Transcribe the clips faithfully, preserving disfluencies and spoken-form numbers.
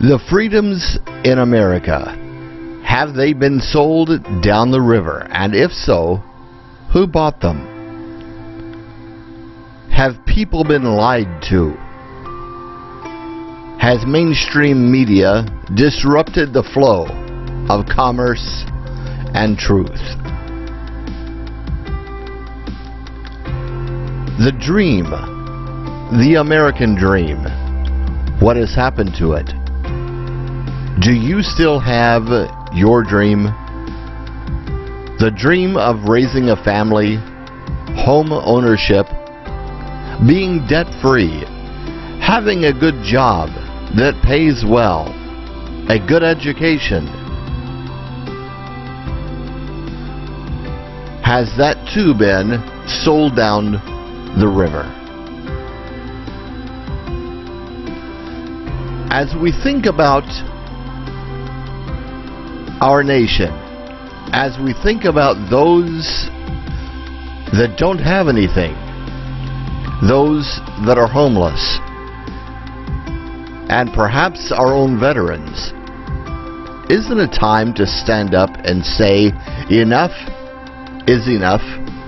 The freedoms in America, have they been sold down the river? And if so, who bought them? Have people been lied to? Has mainstream media disrupted the flow of commerce and truth? The dream, the American dream, what has happened to it? Do you still have your dream? The dream of raising a family, home ownership, being debt-free, having a good job that pays well, a good education. Has that too been sold down the river? As we think about our nation, as we think about those that don't have anything, those that are homeless, and perhaps our own veterans, isn't it time to stand up and say enough is enough?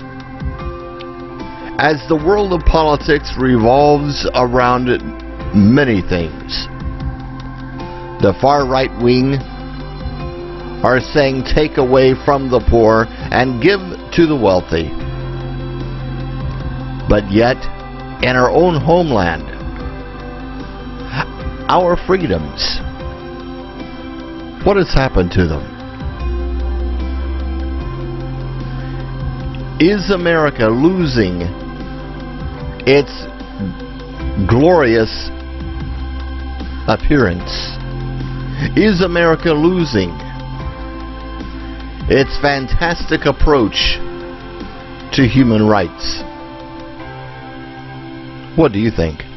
As the world of politics revolves around many things, the far right wing are saying take away from the poor and give to the wealthy. But yet, in our own homeland, our freedoms, what has happened to them? Is America losing its glorious appearance? Is America losing its fantastic approach to human rights? What do you think?